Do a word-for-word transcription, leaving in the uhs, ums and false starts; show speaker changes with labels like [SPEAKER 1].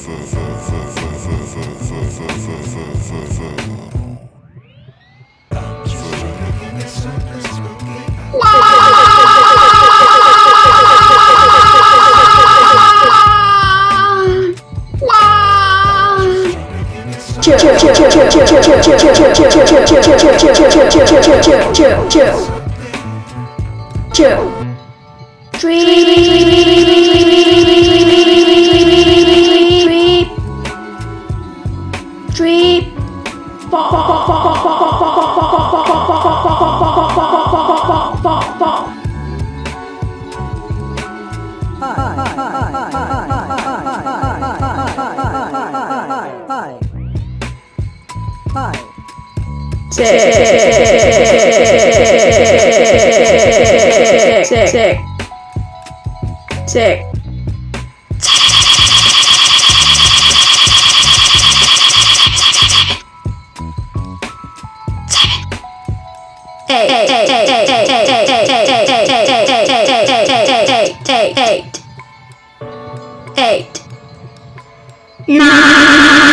[SPEAKER 1] Chill, chill, chill, chill, chill, chill, chill, chill, chill, chill, chill, chill, chill, chill, chill, chill, chill, chill, chill, chill. Drip, drip, drip.
[SPEAKER 2] Hi.
[SPEAKER 1] Sick, sick, sick, sick, sick, sick, sick. Eight, eight, eight, eight, eight, eight, eight, eight, eight, eight, eight, eight, eight, eight, eight, nine.